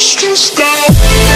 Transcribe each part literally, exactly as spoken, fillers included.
stressed out.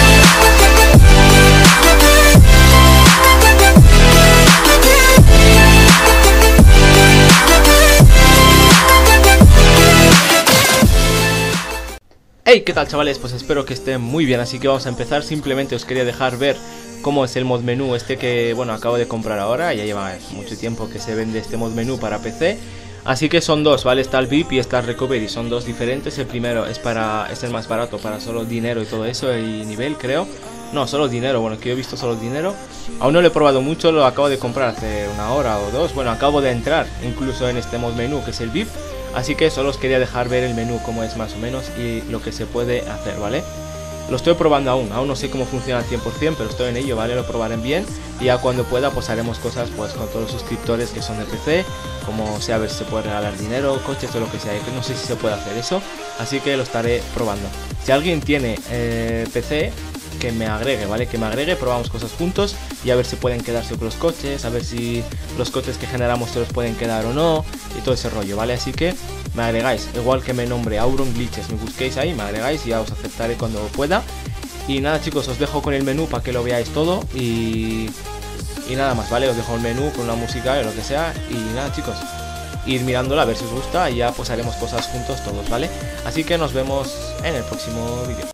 Hey, ¿qué tal, chavales? Pues espero que estén muy bien, así que vamos a empezar. Simplemente os quería dejar ver cómo es el mod menú este que, bueno, acabo de comprar ahora. Ya lleva mucho tiempo que se vende este mod menú para P C. Así que son dos, ¿vale? Está el V I P y está el Recovery, son dos diferentes. El primero es para es el más barato, para solo dinero y todo eso, y nivel, creo. No, solo dinero, bueno, que yo he visto solo dinero. Aún no lo he probado mucho, lo acabo de comprar hace una hora o dos. Bueno, acabo de entrar incluso en este mod menú, que es el V I P. Así que solo os quería dejar ver el menú, cómo es más o menos y lo que se puede hacer, ¿vale? Lo estoy probando aún, aún no sé cómo funciona al cien por cien, pero estoy en ello, ¿vale? Lo probaré bien y ya cuando pueda pues haremos cosas pues con todos los suscriptores que son de P C, como sea, a ver si se puede regalar dinero, coches o lo que sea, que no sé si se puede hacer eso, así que lo estaré probando. Si alguien tiene eh, P C, que me agregue, ¿vale? Que me agregue, probamos cosas juntos y a ver si pueden quedarse con los coches, a ver si los coches que generamos se los pueden quedar o no y todo ese rollo, ¿vale? Así que me agregáis, igual que me nombre Auron Glitches, me busquéis ahí, me agregáis y ya os aceptaré cuando pueda. Y nada, chicos, os dejo con el menú para que lo veáis todo y, y nada más, ¿vale? Os dejo el menú con una música o lo que sea y nada, chicos, ir mirándola a ver si os gusta y ya pues haremos cosas juntos todos, ¿vale? Así que nos vemos en el próximo vídeo.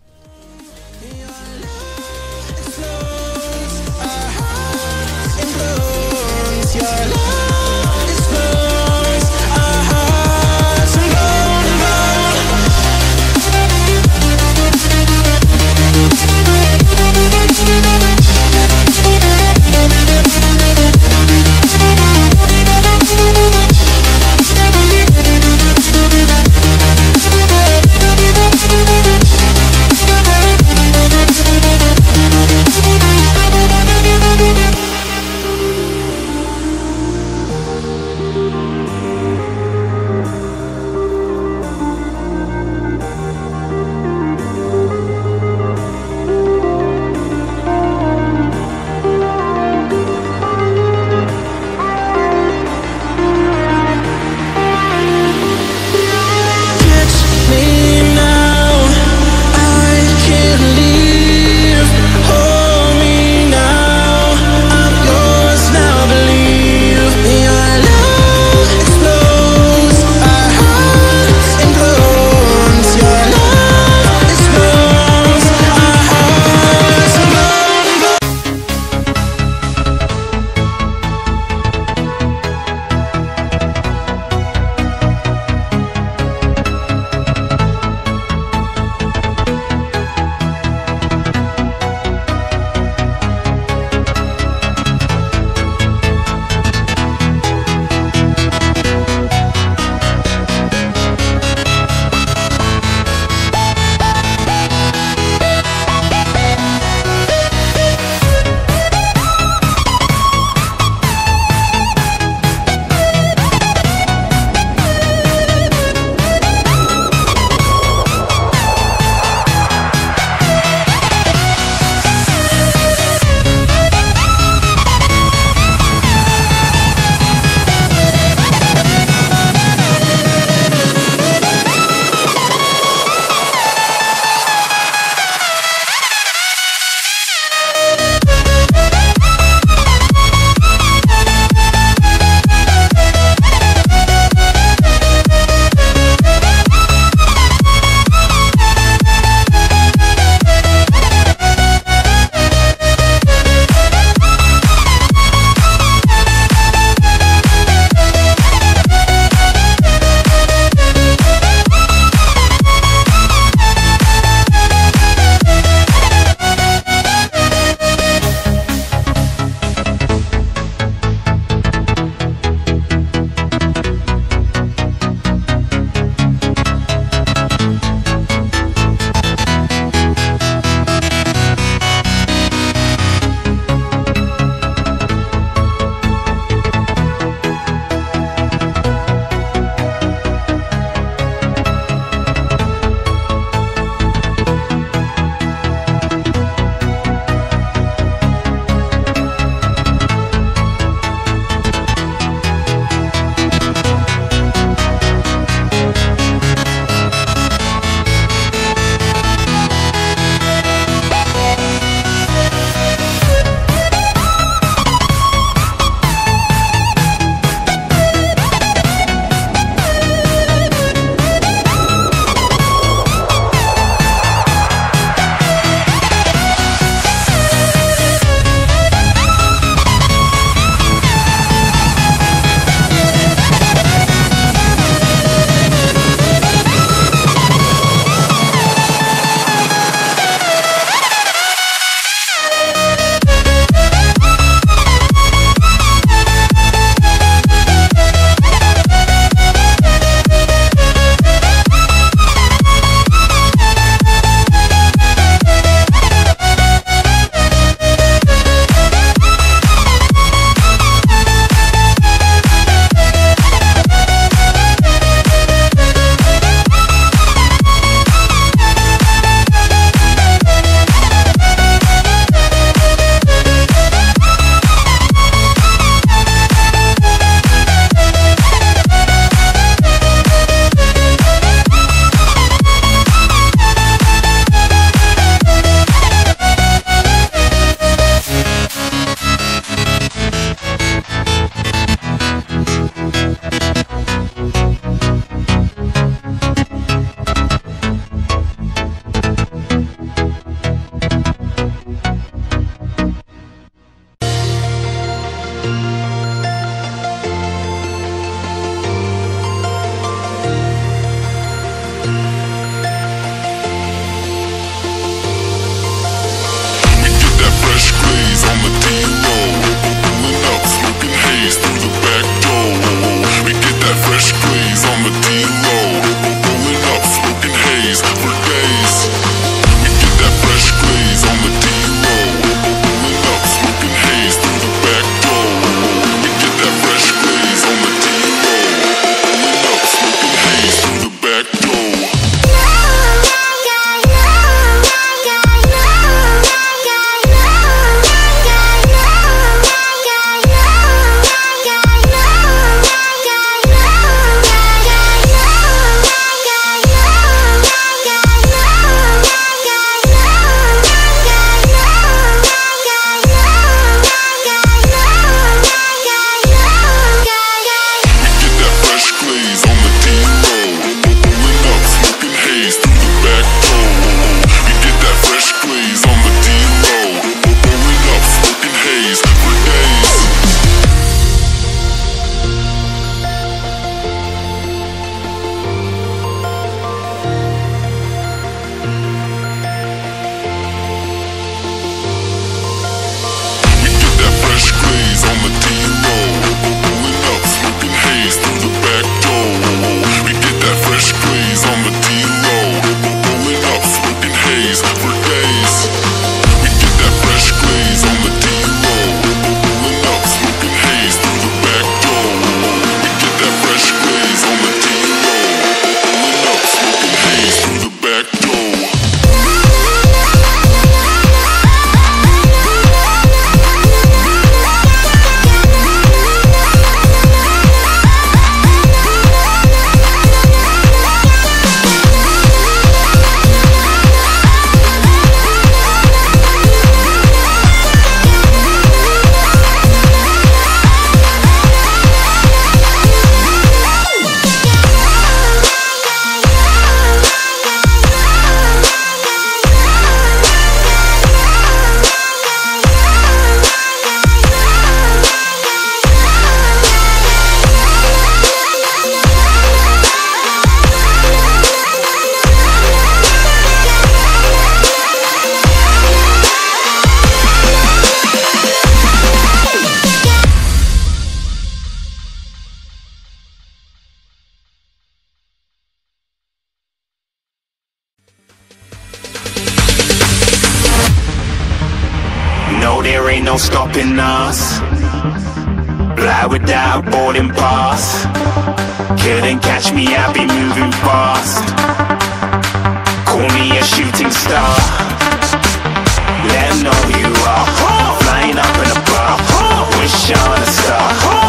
there ain't no stopping us. Fly without boarding pass. Couldn't catch me, I'll be moving fast. Call me a shooting star. Let 'em know who you are. Flying up in a bar. Wish on a star.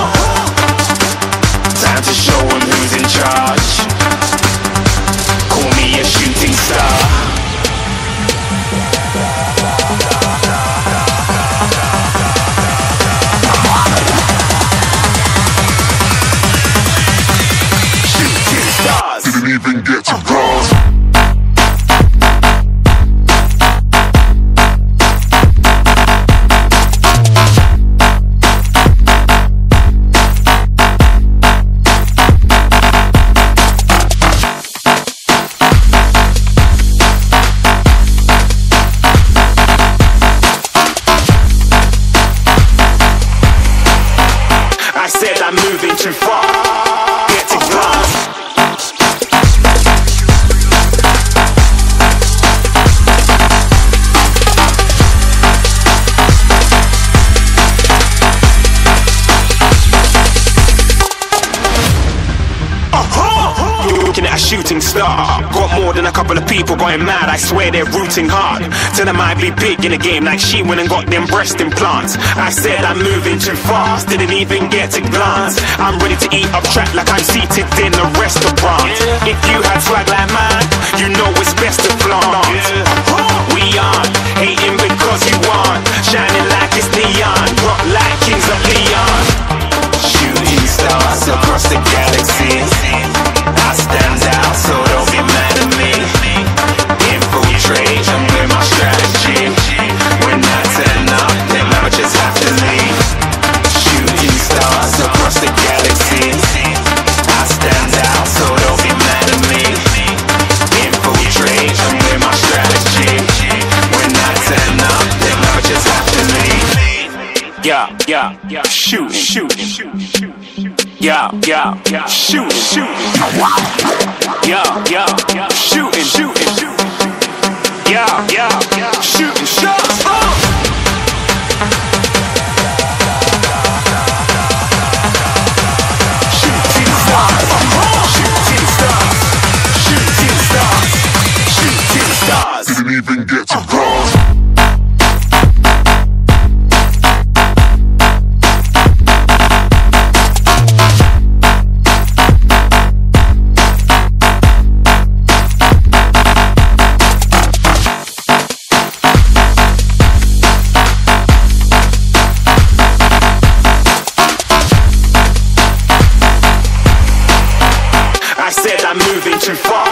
Time to show 'em who's in charge. Call me a shooting star. Shooting stars. Didn't even get to cross. I said I'm moving too far. Get to glass. Looking at a shooting star. Got more than a couple of people going mad. I swear they're rooting hard. Tell them I'd be big in the game like she went and got them breast implants. I said I'm moving too fast. Didn't even get to glance. I'm ready to eat up track like I'm seated in a restaurant. If you had swag like mine, you know it's best to flaunt. We aren't hating because you aren't. Shining like it's neon. Rock like kings of Leon. Shooting stars across the galaxy. I stand out, so don't be mad at me. Infiltrate, I'm with my strategy. When I turn up, then I just have to leave. Shooting stars across the galaxy. I stand out, so don't be mad at me. Infiltrate, I'm with my strategy. When I turn up, then I just have to leave. Yeah, yeah, yeah, shoot, shoot, shoot, shoot. Yeah, yeah, yeah, shooting, shooting. Yeah, yeah, yeah, shooting, shooting, shooting. Yeah, yeah, yeah, shooting shots. Oh! Shooting stars, shooting stars, shooting stars, shooting stars. Didn't even get to cross. I said I'm moving too far.